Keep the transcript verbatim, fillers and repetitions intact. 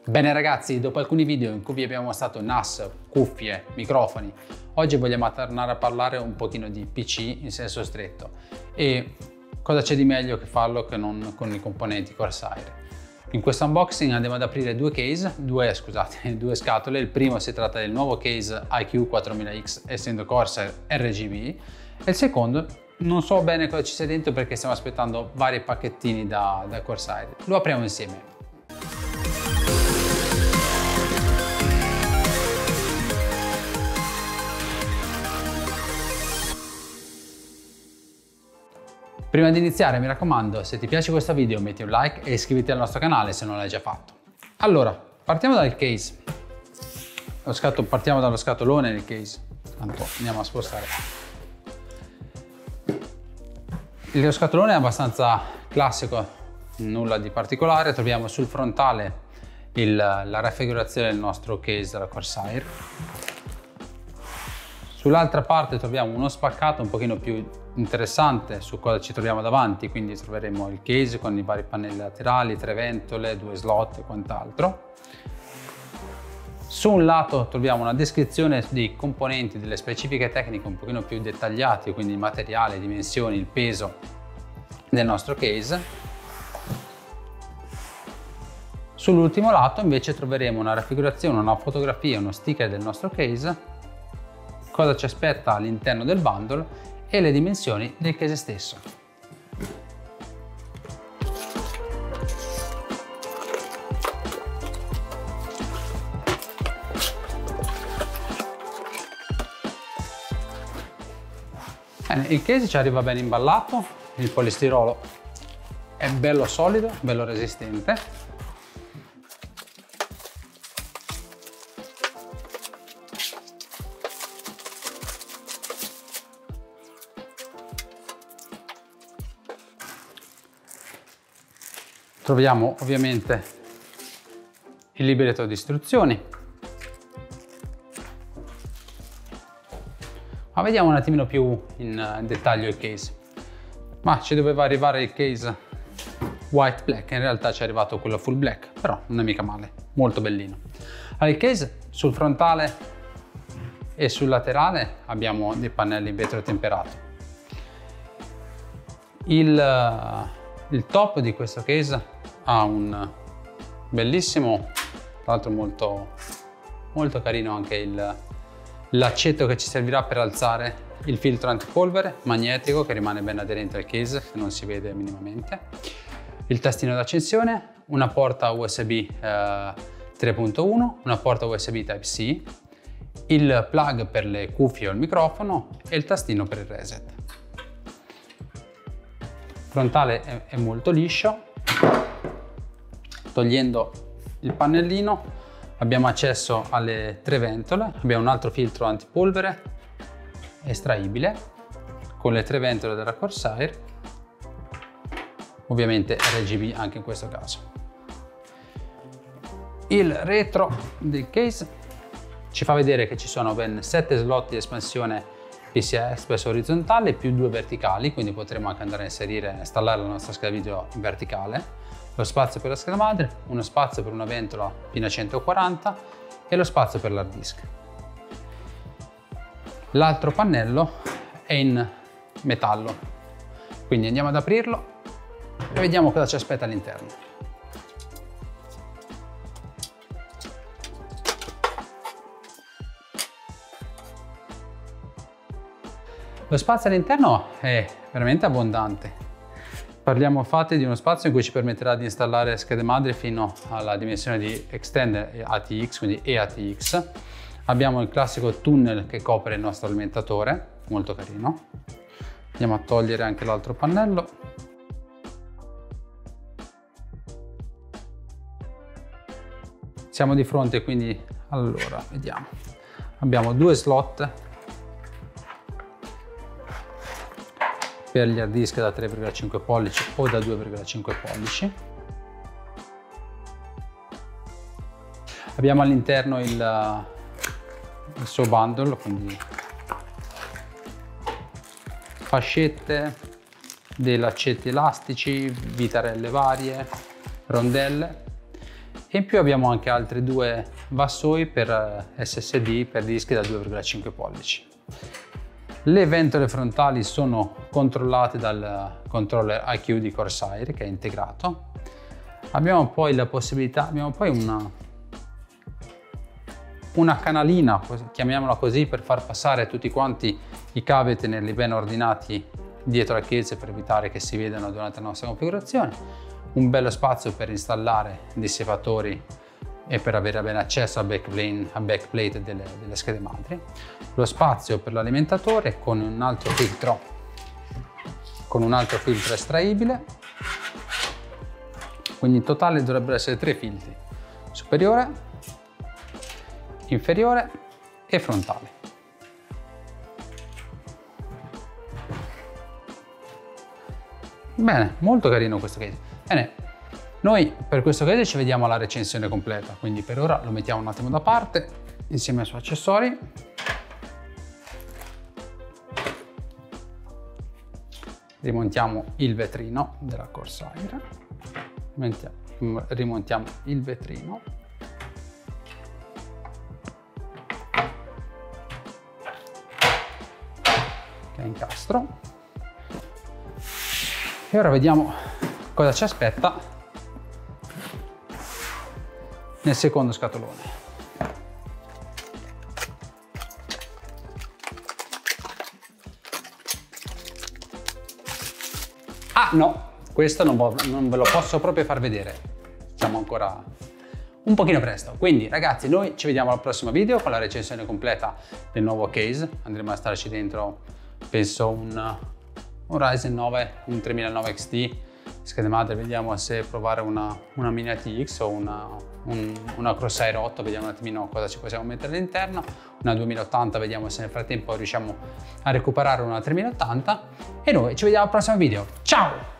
Bene ragazzi, dopo alcuni video in cui vi abbiamo mostrato N A S, cuffie, microfoni, oggi vogliamo tornare a parlare un pochino di P C in senso stretto e cosa c'è di meglio che farlo che non con i componenti Corsair. In questo unboxing andiamo ad aprire due case, due, scusate, due scatole. Il primo si tratta del nuovo case I Q quattromila X essendo Corsair R G B e il secondo non so bene cosa ci sia dentro perché stiamo aspettando vari pacchettini da, da Corsair. Lo apriamo insieme. Prima di iniziare mi raccomando, se ti piace questo video metti un like e iscriviti al nostro canale se non l'hai già fatto. Allora, partiamo dal case. Lo scatto, partiamo dallo scatolone del case. Tanto andiamo a spostare. Lo scatolone è abbastanza classico, nulla di particolare. Troviamo sul frontale il, la raffigurazione del nostro case della Corsair. Sull'altra parte troviamo uno spaccato un pochino più interessante su cosa ci troviamo davanti, quindi troveremo il case con i vari pannelli laterali, tre ventole, due slot e quant'altro. Su un lato troviamo una descrizione dei componenti, delle specifiche tecniche un pochino più dettagliate, quindi il materiale, le dimensioni, il peso del nostro case. Sull'ultimo lato invece troveremo una raffigurazione, una fotografia, uno sticker del nostro case, cosa ci aspetta all'interno del bundle e le dimensioni del case stesso. Bene, il case ci arriva ben imballato, il polistirolo è bello solido, bello resistente. Troviamo ovviamente il libretto di istruzioni, ma vediamo un attimino più in dettaglio il case. Ma ci doveva arrivare il case white black, in realtà ci è arrivato quello full black, però non è mica male, molto bellino. Allora, il case sul frontale e sul laterale abbiamo dei pannelli in vetro temperato. Il, il top di questo case ha un bellissimo, tra l'altro molto, molto carino anche il, l'accetto che ci servirà per alzare il filtro antipolvere magnetico che rimane ben aderente al case, che non si vede minimamente, il tastino d'accensione, una porta U S B eh, tre punto uno, una porta U S B Type-C, il plug per le cuffie o il microfono e il tastino per il reset. Il frontale è, è molto liscio. Togliendo il pannellino abbiamo accesso alle tre ventole, abbiamo un altro filtro antipolvere estraibile con le tre ventole della Corsair, ovviamente R G B anche in questo caso. Il retro del case ci fa vedere che ci sono ben sette slot di espansione P C I Express orizzontale più due verticali, quindi potremo anche andare a inserire e installare la nostra scheda video in verticale. Lo spazio per la scheda madre, uno spazio per una ventola fino a centoquaranta e lo spazio per l'hard disk. L'altro pannello è in metallo, quindi andiamo ad aprirlo e vediamo cosa ci aspetta all'interno. Lo spazio all'interno è veramente abbondante. Parliamo infatti di uno spazio in cui ci permetterà di installare schede madre fino alla dimensione di Extender A T X, quindi E A T X. Abbiamo il classico tunnel che copre il nostro alimentatore, molto carino. Andiamo a togliere anche l'altro pannello. Siamo di fronte quindi, allora, vediamo. Abbiamo due slot per gli hard disk da tre virgola cinque pollici o da due virgola cinque pollici. Abbiamo all'interno il, il suo bundle, quindi fascette, dei laccetti elastici, vitarelle varie, rondelle E in più abbiamo anche altri due vassoi per S S D per dischi da due virgola cinque pollici. Le ventole frontali sono controllate dal controller I Q di Corsair, che è integrato. Abbiamo poi la possibilità, abbiamo poi una, una canalina, chiamiamola così, per far passare tutti quanti i cavi e tenerli ben ordinati dietro al case per evitare che si vedano durante la nostra configurazione. Un bello spazio per installare dissipatori e per avere bene accesso a backplane, a backplate delle, delle schede madri. Lo spazio per l'alimentatore con un altro filtro, con un altro filtro estraibile. Quindi in totale dovrebbero essere tre filtri: superiore, inferiore e frontale. Bene, molto carino questo case. Bene. Noi per questo case ci vediamo alla recensione completa, quindi per ora lo mettiamo un attimo da parte insieme ai suoi accessori. Rimontiamo il vetrino della Corsair, rimontiamo il vetrino. Che è incastro. E ora vediamo cosa ci aspetta nel secondo scatolone. Ah no, questo non, non ve lo posso proprio far vedere, siamo ancora un pochino presto. Quindi ragazzi, noi ci vediamo al prossimo video con la recensione completa del nuovo case. Andremo a starci dentro, penso, un, un Ryzen nove, un tremilanove X T, schede madre, vediamo se provare una, una Mini A T X o una, un, una Corsair otto, vediamo un attimino cosa ci possiamo mettere all'interno, una duemila ottanta, vediamo se nel frattempo riusciamo a recuperare una tremila ottanta e noi ci vediamo al prossimo video. Ciao!